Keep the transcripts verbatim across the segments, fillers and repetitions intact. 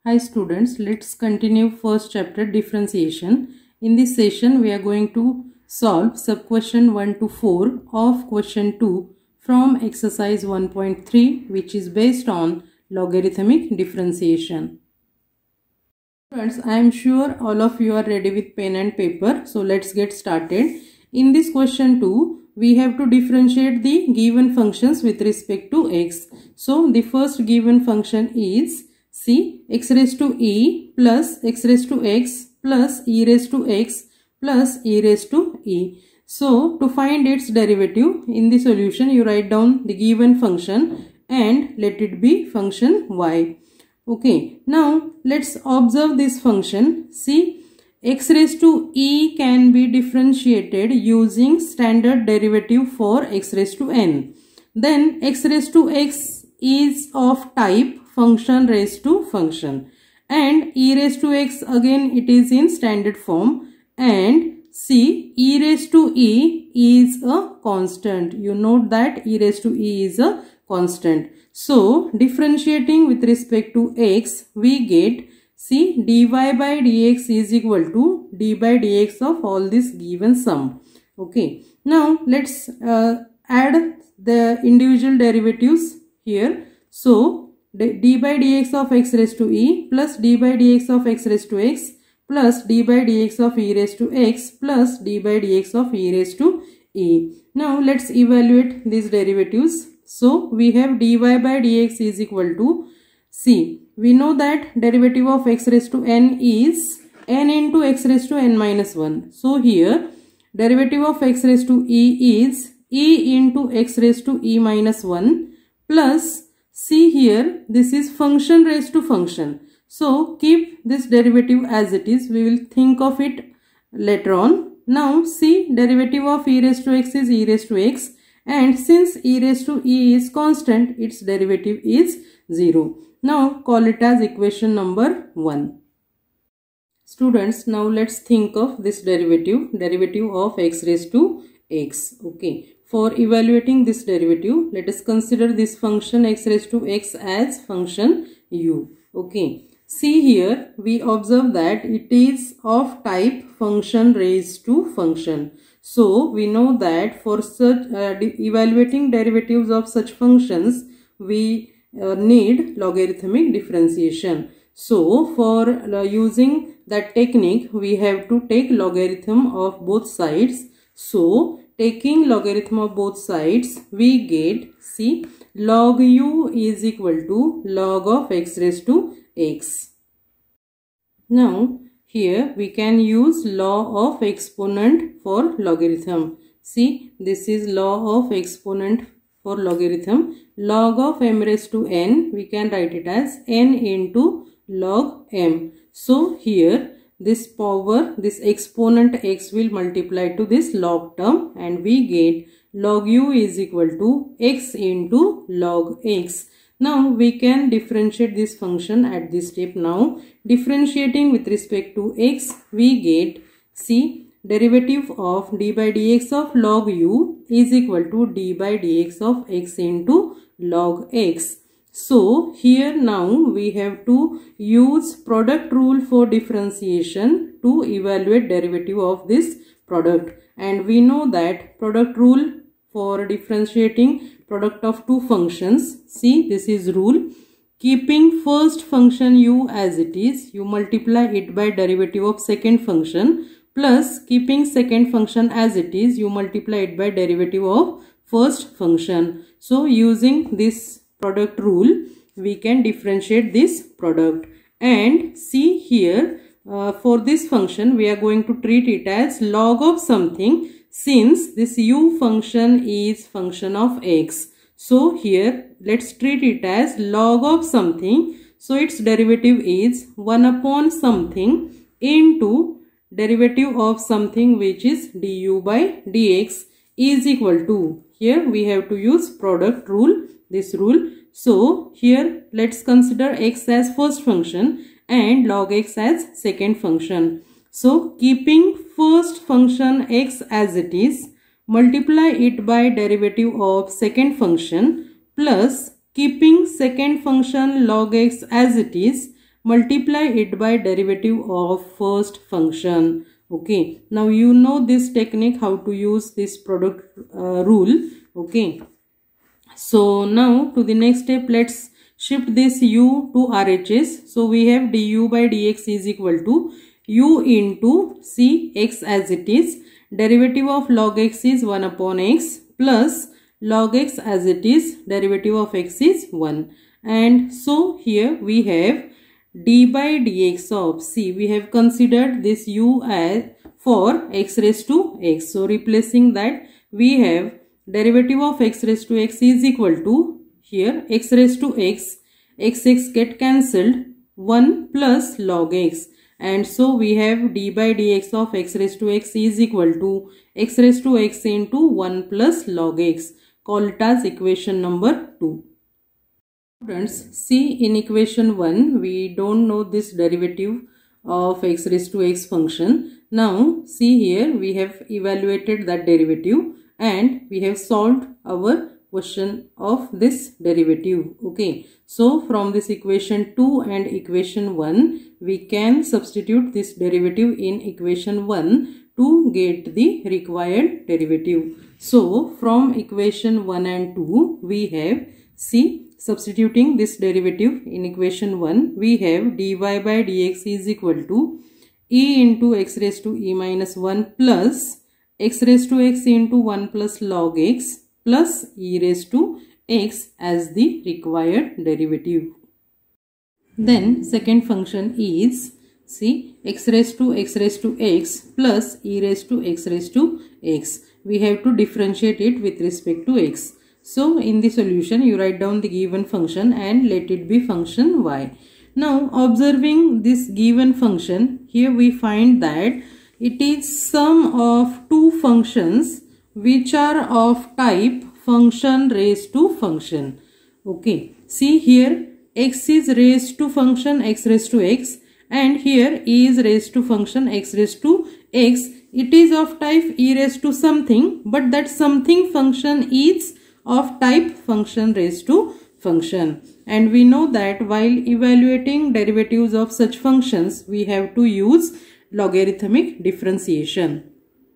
Hi students, let's continue first chapter differentiation. In this session we are going to solve sub question one to four of question two from exercise one point three, which is based on logarithmic differentiation. Friends, I am sure all of you are ready with pen and paper, so let's get started. In this question two, we have to differentiate the given functions with respect to x. So the first given function is C, x raised to e plus x raised to x plus e raised to x plus e raised to e. So to find its derivative in the solution, you write down the given function and let it be function y. Okay, now let's observe this function. See, x raised to e can be differentiated using standard derivative for x raised to n. Then x raised to x is of type function raised to function, and e raised to x again it is in standard form, and see, e raised to e is a constant. You note that e raised to e is a constant. So differentiating with respect to x, we get, see, dy by dx is equal to d by dx of all this given sum. Okay, now let's uh, add the individual derivatives here. So d by dx of x raised to e plus d by dx of x raised to x plus d by dx of e raised to x plus d by dx of e raised to e. Now let's evaluate these derivatives. So we have dy by dx is equal to, see, we know that derivative of x raised to n is n into x raised to n minus one. So here derivative of x raised to e is e into x raised to e minus one plus, see here, this is function raised to function. So keep this derivative as it is. We will think of it later on. Now see, derivative of e raised to x is e raised to x, and since e raised to e is constant, its derivative is zero. Now call it as equation number one. Students, now let's think of this derivative, derivative of x raised to x. Okay. For evaluating this derivative, let us consider this function x raised to x as function u. Okay. See here, we observe that it is of type function raised to function. So we know that for such uh, evaluating derivatives of such functions, we uh, need logarithmic differentiation. So for uh, using that technique, we have to take logarithm of both sides. So taking logarithm of both sides, we get, see, log u is equal to log of x raised to x. Now here we can use law of exponent for logarithm. See, this is law of exponent for logarithm. Log of m raised to n, we can write it as n into log m. So here this power, this exponent x will multiply to this log term, and we get log u is equal to x into log x. Now we can differentiate this function at this step. Now differentiating with respect to x, we get, see, derivative of d by dx of log u is equal to d by dx of x into log x. So here now we have to use product rule for differentiation to evaluate derivative of this product, and we know that product rule for differentiating product of two functions, see, this is rule, keeping first function u as it is, you multiply it by derivative of second function, plus keeping second function as it is, you multiply it by derivative of first function. So using this product rule, we can differentiate this product. And see here, uh, for this function we are going to treat it as log of something, since this u function is function of x. So here let's treat it as log of something. So its derivative is one upon something into derivative of something, which is du by dx is equal to, here we have to use product rule, this rule. So here let's consider x as first function and log x as second function. So keeping first function x as it is, multiply it by derivative of second function, plus keeping second function log x as it is, multiply it by derivative of first function. Okay, now you know this technique, how to use this product uh, rule. Okay, so now to the next step, let's shift this u to R H S. So we have du by dx is equal to u into c x as it is. Derivative of log x is one upon x plus log x as it is. Derivative of x is one. And so here we have d by dx of c. We have considered this u as for x raised to x. So replacing that, we have derivative of x raised to x is equal to, here x raised to x, x x get cancelled, one plus log x. And so we have d by dx of x raised to x is equal to x raised to x into one plus log x. Call it as equation number two. Students, see in equation one, we don't know this derivative of x raised to x function. Now see here, we have evaluated that derivative and we have solved our question of this derivative. Okay, so from this equation two and equation one, we can substitute this derivative in equation one to get the required derivative. So from equation one and two, we have, see, substituting this derivative in equation one, we have dy by dx is equal to e into x raised to e minus one plus x raised to x into one plus log x plus e raised to x as the required derivative. Then second function is, see, x raised to x raised to x plus e raised to x raised to x. We have to differentiate it with respect to x. So in the solution, you write down the given function and let it be function y. Now observing this given function, here we find that it is sum of two functions which are of type function raised to function. Okay, see here x is raised to function x raised to x and here e is raised to function x raised to x. It is of type e raised to something, but that something function is of type function raised to function. And we know that while evaluating derivatives of such functions, we have to use logarithmic differentiation.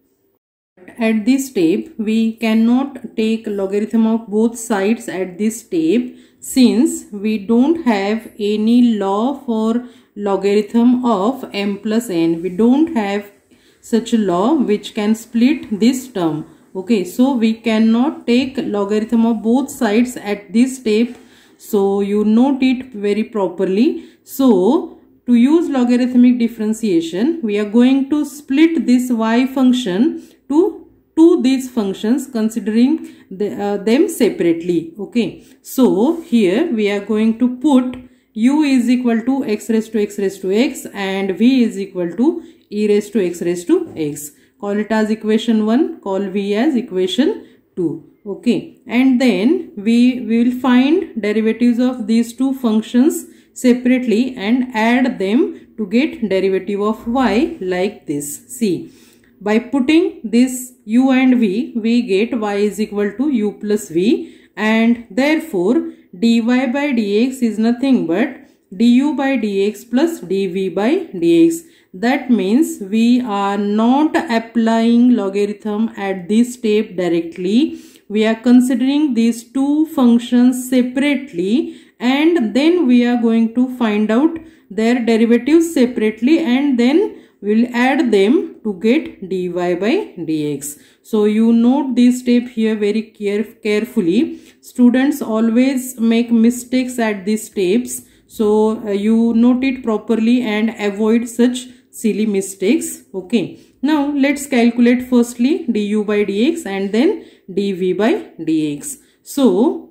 At this step, we cannot take logarithm of both sides at this step, since we don't have any law for logarithm of m plus n. We don't have such a law which can split this term. Okay, so we cannot take logarithm of both sides at this step. So you note it very properly. So to use logarithmic differentiation, we are going to split this y function to two these functions, considering the, uh, them separately. Okay, so here we are going to put u is equal to x raised to x raised to x and v is equal to e raised to x raised to x. Call it as equation one, call v as equation two. Okay, and then we will find derivatives of these two functions separately and add them to get derivative of y like this. See, by putting this u and v, we get y is equal to u plus v, and therefore dy by dx is nothing but du by dx plus dv by dx. That means we are not applying logarithm at this step directly. We are considering these two functions separately and then we are going to find out their derivatives separately and then we will add them to get dy by dx. So you note this step here very care carefully. Students always make mistakes at these steps. So uh, you note it properly and avoid such silly mistakes. Okay, now let's calculate firstly du by dx and then dv by dx. So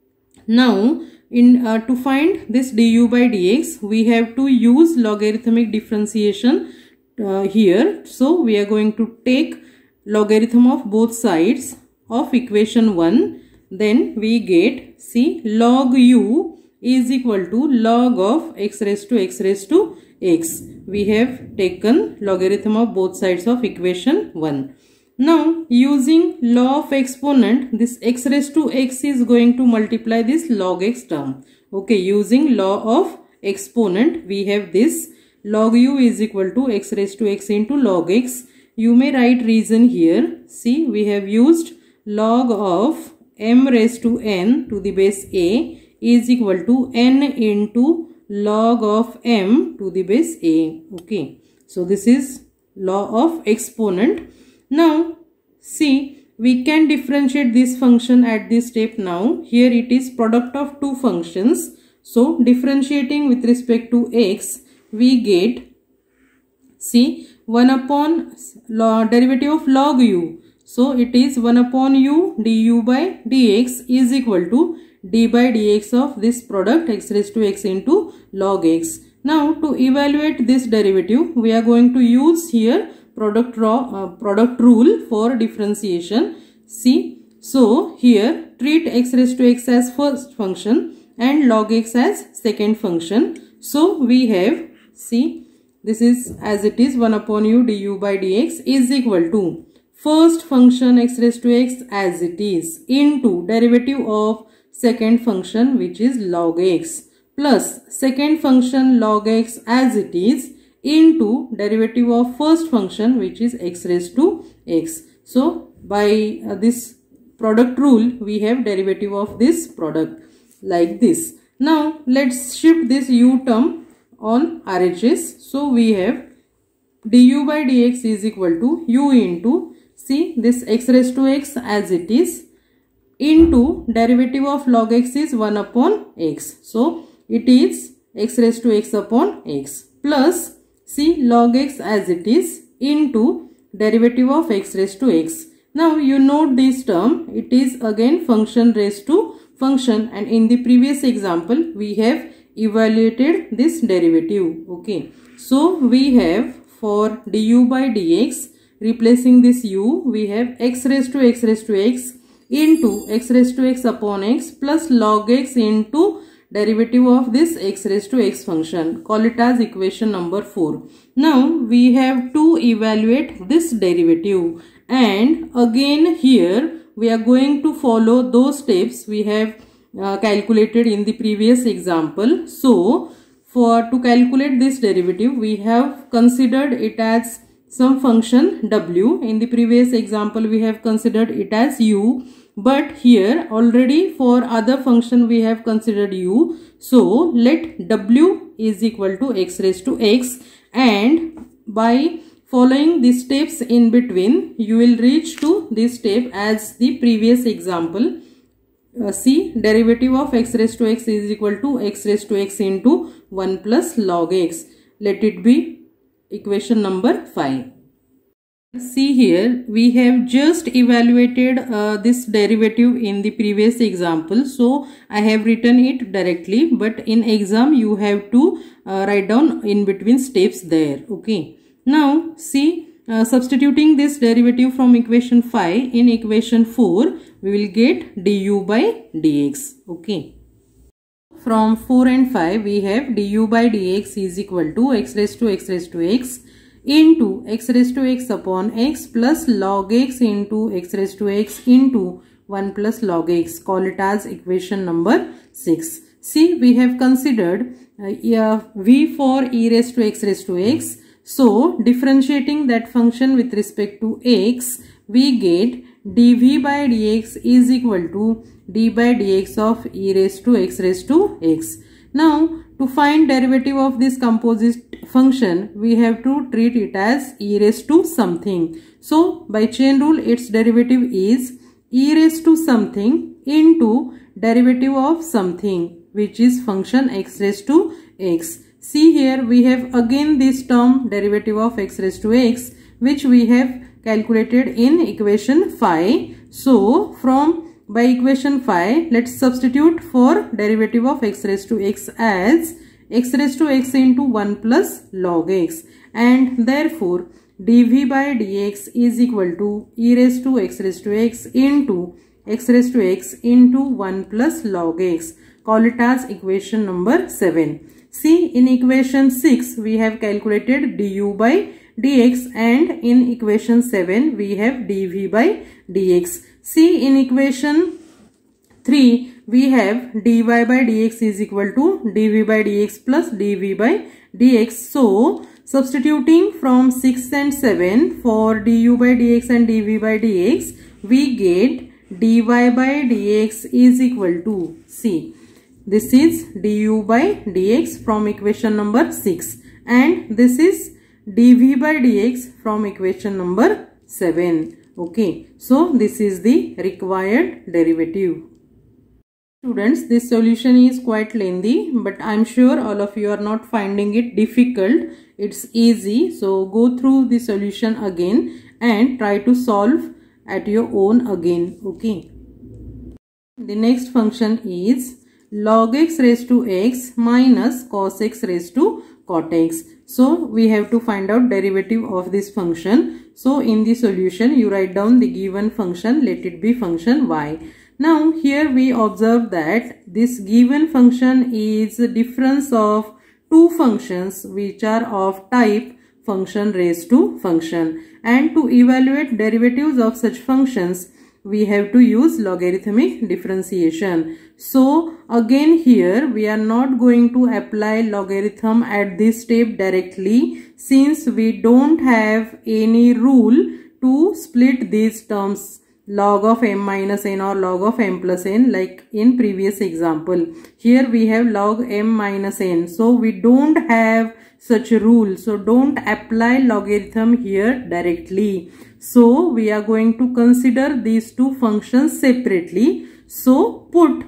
now in uh, to find this du by dx, we have to use logarithmic differentiation uh, here. So we are going to take logarithm of both sides of equation one. Then we get, see, log u is equal to log of x raised to x raised to x. We have taken logarithm of both sides of equation one. Now using law of exponent, this x raised to x is going to multiply this log x term. Okay, using law of exponent, we have this log u is equal to x raised to x into log x. You may write reason here. See, we have used log of m raised to n to the base a is equal to n into log of m to the base a. Okay, so this is law of exponent. Now see, we can differentiate this function at this step. Now here it is product of two functions, so differentiating with respect to x, we get, see, one upon log, derivative of log u, so it is one upon u du by dx is equal to d by dx of this product x raised to x into log x. Now to evaluate this derivative, we are going to use here product, raw, uh, product rule for differentiation. See, so here treat x raised to x as first function and log x as second function. So we have, see, this is as it is one upon u du by dx is equal to first function x raised to x as it is into derivative of second function which is log x plus second function log x as it is into derivative of first function which is x raised to x. So by uh, this product rule, we have derivative of this product like this. Now let's shift this u term on R H S. So we have du by dx is equal to u into, see, this x raised to x as it is into derivative of log x is one upon x. So it is x raised to x upon x plus, see, log x as it is into derivative of x raised to x. Now you note this term, it is again function raised to function, and in the previous example we have evaluated this derivative. Okay, so we have for du by dx, replacing this u, we have x raised to x raised to x into x raised to x upon x plus log x into derivative of this x raised to x function. Call it as equation number four. Now we have to evaluate this derivative, and again here we are going to follow those steps we have uh, calculated in the previous example. So for to calculate this derivative, we have considered it as some function w. In the previous example we have considered it as u, but here already for other function we have considered u. So let w is equal to x raised to x, and by following the steps in between you will reach to this step as the previous example. Uh, see, derivative of x raised to x is equal to x raised to x into one plus log x. Let it be equation number five. See here, we have just evaluated uh, this derivative in the previous example, so I have written it directly, but in exam you have to uh, write down in between steps there. Okay, now see, uh, substituting this derivative from equation five in equation four, we will get du by dx. Okay, from four and five we have du by dx is equal to x raised to x raised to x into x raised to x upon x plus log x into x raised to x into one plus log x. Call it as equation number six. See, we have considered uh, yeah, v for e raised to x raised to x. So differentiating that function with respect to x, we get dv by dx is equal to d by dx of e raised to x raised to x. Now to find derivative of this composite function, we have to treat it as e raised to something. So by chain rule, its derivative is e raised to something into derivative of something, which is function x raised to x. See here, we have again this term derivative of x raised to x, which we have calculated in equation five. So from by equation five, let's substitute for derivative of x raised to x as x raised to x into one plus log x, and therefore dv by dx is equal to e raised to x raised to x into x raised to x into one plus log x. Call it as equation number seven. See, in equation six we have calculated du by dx, and in equation seven we have dv by dx. See, in equation three we have dy by dx is equal to dv by dx plus dv by dx. So substituting from six and seven for du by dx and dv by dx, we get dy by dx is equal to, see, this is du by dx from equation number six and this is dv by dx from equation number seven. Okay, so this is the required derivative. Students, this solution is quite lengthy, but I am sure all of you are not finding it difficult. It's easy. So go through the solution again and try to solve at your own again. Okay. The next function is log x raised to x minus cos x raised to cot x. So we have to find out derivative of this function. So in the solution you write down the given function, let it be function y. Now here we observe that this given function is the difference of two functions which are of type function raised to function, and to evaluate derivatives of such functions we have to use logarithmic differentiation. So again here we are not going to apply logarithm at this step directly, since we don't have any rule to split these terms, log of m minus n or log of m plus n, like in previous example. Here we have log m minus n, so we don't have such a rule, so don't apply logarithm here directly. So we are going to consider these two functions separately. So put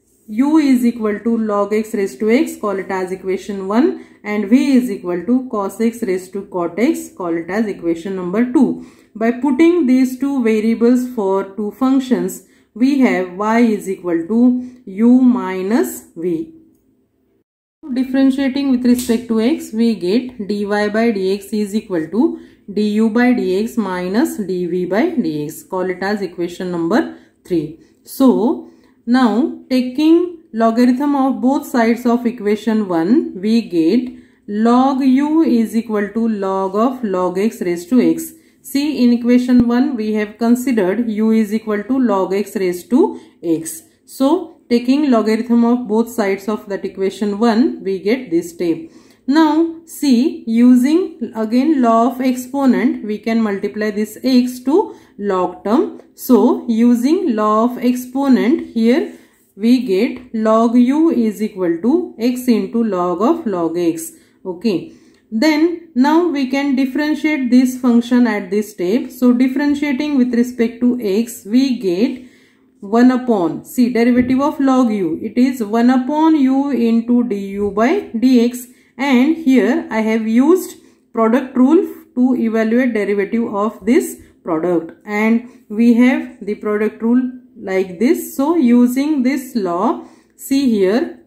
u is equal to log x raised to x, call it as equation one, and v is equal to cos x raised to cot x, call it as equation number two. By putting these two variables for two functions, we have y is equal to u minus v. Differentiating with respect to x, we get dy by dx is equal to du by dx minus dv by dx, call it as equation number three. So now taking logarithm of both sides of equation one, we get log u is equal to log of log x raised to x. See, in equation one we have considered u is equal to log x raised to x. So taking logarithm of both sides of that equation one, we get this step. Now see, using again law of exponent, we can multiply this x to log term. So using law of exponent, here we get log u is equal to x into log of log x. Okay. Then now we can differentiate this function at this step. So differentiating with respect to x, we get one upon, see, derivative of log u, it is one upon u into du by dx, and here I have used product rule to evaluate derivative of this product, and we have the product rule like this. So using this law, see here,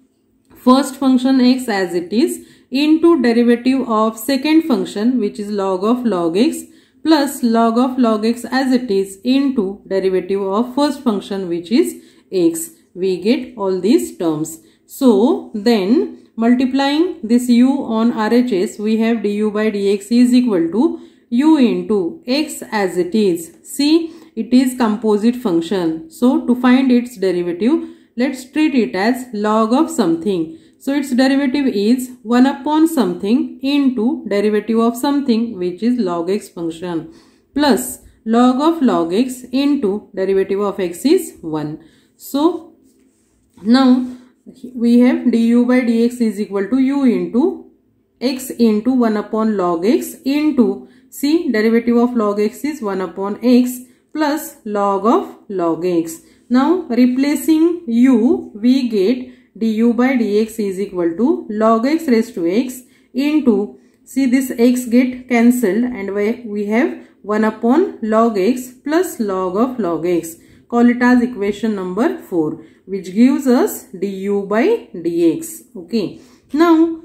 first function x as it is into derivative of second function which is log of log x plus log of log x as it is into derivative of first function which is x. We get all these terms. So then multiplying this u on R H S, we have du by dx is equal to u into x as it is. See, it is composite function. So to find its derivative, let's treat it as log of something. So its derivative is one upon something into derivative of something which is log x function plus log of log x into derivative of x is one. So now we have du by dx is equal to u into x into one upon log x into, see, derivative of log x is one upon x plus log of log x. Now replacing u, we get du by dx is equal to log x raised to x into, see, this x get cancelled and we have one upon log x plus log of log x, call it as equation number four, which gives us du by dx. Okay. Now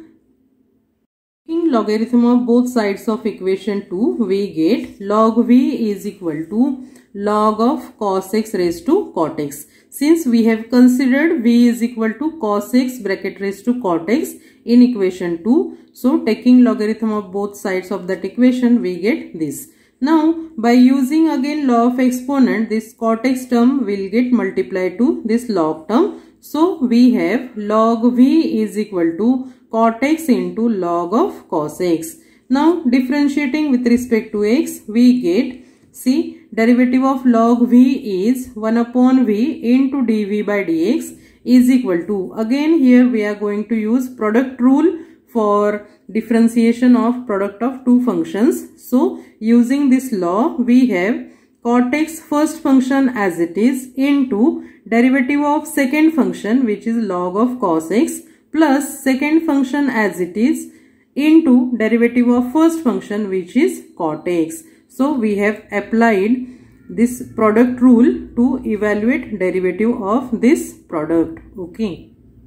taking logarithm of both sides of equation two, we get log v is equal to log of cos x raised to cot x. Since we have considered v is equal to cos x bracket raised to cot x in equation two, so taking logarithm of both sides of that equation, we get this. Now by using again law of exponent, this cot x term will get multiplied to this log term. So we have log v is equal to cot x into log of cos x. Now differentiating with respect to x, we get, see, derivative of log v is one upon v into dv by dx is equal to, again here we are going to use product rule for differentiation of product of two functions. So using this law, we have cot x first function as it is into derivative of second function, which is log of cos x, plus second function as it is into derivative of first function, which is cot x. So we have applied this product rule to evaluate derivative of this product. Okay.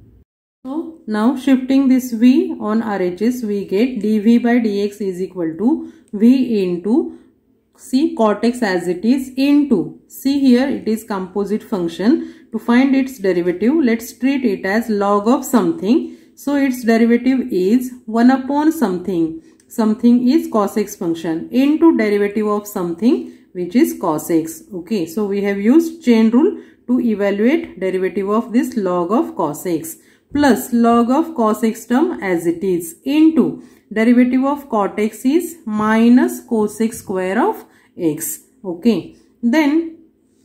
So now shifting this v on R H S, we get dv by dx is equal to v into, see, cot x as it is into, see here it is composite function. To find its derivative, let's treat it as log of something. So its derivative is one upon something. Something is cos x function into derivative of something, which is cos x. Okay, so we have used chain rule to evaluate derivative of this log of cos x, plus log of cos x term as it is into derivative of cot x is minus cos x square of x. Okay, then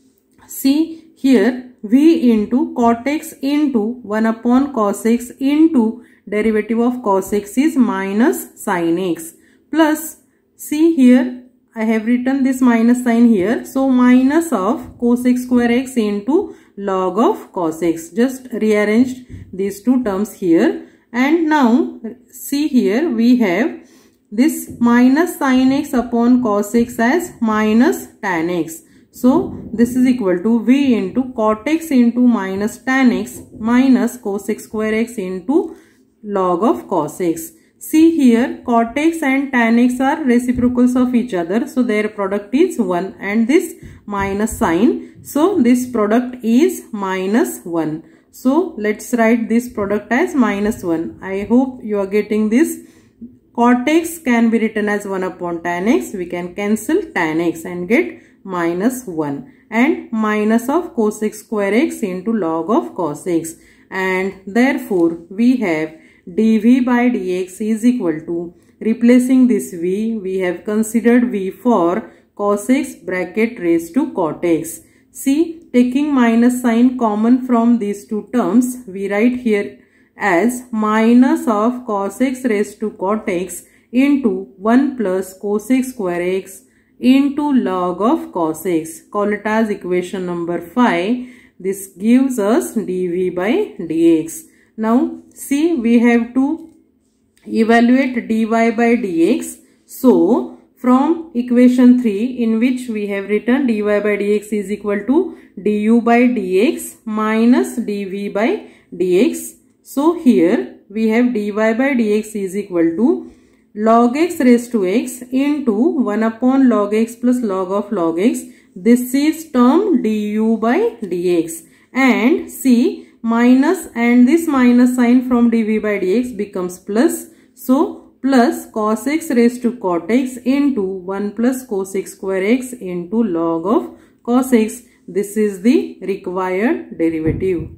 see here v into cot x into one upon cos x into derivative of cos x is minus sin x, plus, see here I have written this minus sign here, so minus of cos x square x into log of cos x. Just rearranged these two terms here, and now see here we have this minus sin x upon cos x as minus tan x. So this is equal to v into cot x into minus tan x minus cos x square x into log of cos x. See here cot x and tan x are reciprocals of each other, so their product is one, and this minus sign, so this product is minus one. So let's write this product as minus one. I hope you are getting this. Cot x can be written as one upon tan x. We can cancel tan x and get minus one, and minus of cos x square x into log of cos x, and therefore we have dv by dx is equal to, replacing this v, we have considered v for cos x bracket raised to cot x. See, taking minus sign common from these two terms, we write here as minus of cos x raised to cot x into one plus cos x square x into log of cos x. Call it as equation number five. This gives us dv by dx. Now see, we have to evaluate dy by dx. So from equation three, in which we have written dy by dx is equal to du by dx minus dv by dx. So here we have dy by dx is equal to log x raised to x into one upon log x plus log of log x. This is term du by dx, and see, minus and this minus sign from dv by dx becomes plus. So plus cos x raised to cot x into one plus cos x square x into log of cos x. This is the required derivative.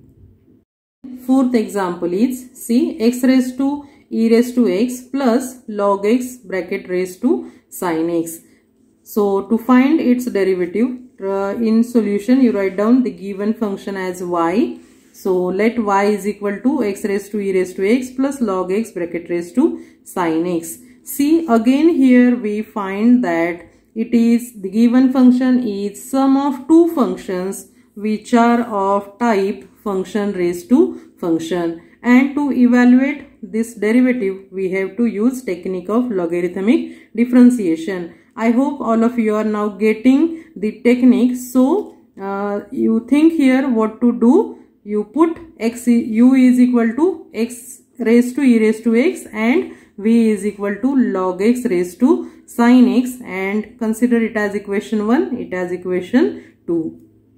Fourth example is, see, x raised to e raised to x plus log x bracket raised to sin x. So to find its derivative, uh, in solution you write down the given function as y. So let y is equal to x raised to e raised to x plus log x bracket raised to sin x. See, again here we find that it is, the given function is sum of two functions which are of type function raised to function, and to evaluate this derivative we have to use technique of logarithmic differentiation. I hope all of you are now getting the technique. So uh, you think here what to do. You put x u is equal to x raised to e raised to x and v is equal to log x raised to sin x, and consider it as equation one, it as equation two.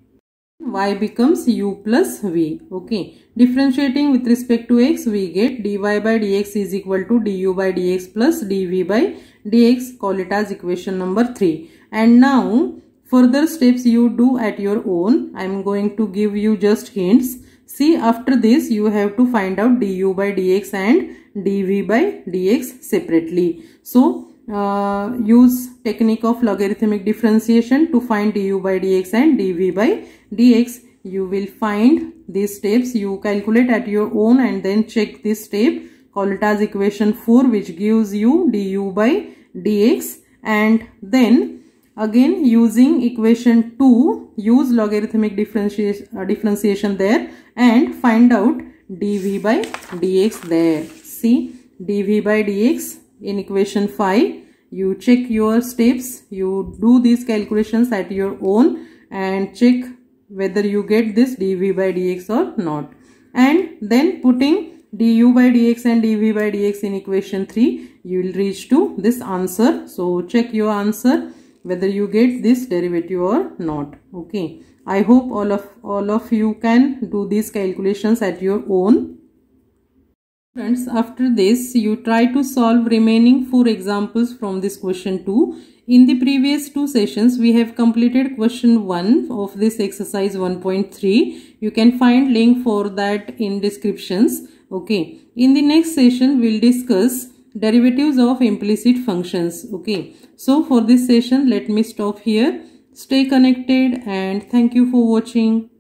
Y becomes u plus v. Okay, differentiating with respect to x, we get dy by dx is equal to du by dx plus dv by dx. Call it as equation number three. And now further steps you do at your own. I am going to give you just hints. See, after this you have to find out du by dx and dv by dx separately. So uh, use technique of logarithmic differentiation to find du by dx and dv by dx. You will find these steps, you calculate at your own and then check this step, call it as equation four, which gives you du by dx, and then again using equation two, use logarithmic differentiation, uh, differentiation there and find out dv by dx there. See, dv by dx in equation five, you check your steps, you do these calculations at your own and check whether you get this dv by dx or not, and then putting du by dx and dv by dx in equation three, you will reach to this answer. So check your answer whether you get this derivative or not. Okay, I hope all of all of you can do these calculations at your own. Friends, after this you try to solve remaining four examples from this question two. In the previous two sessions we have completed question one of this exercise one point three. You can find link for that in descriptions. Okay, in the next session we'll discuss derivatives of implicit functions. Okay, so for this session let me stop here. Stay connected and thank you for watching.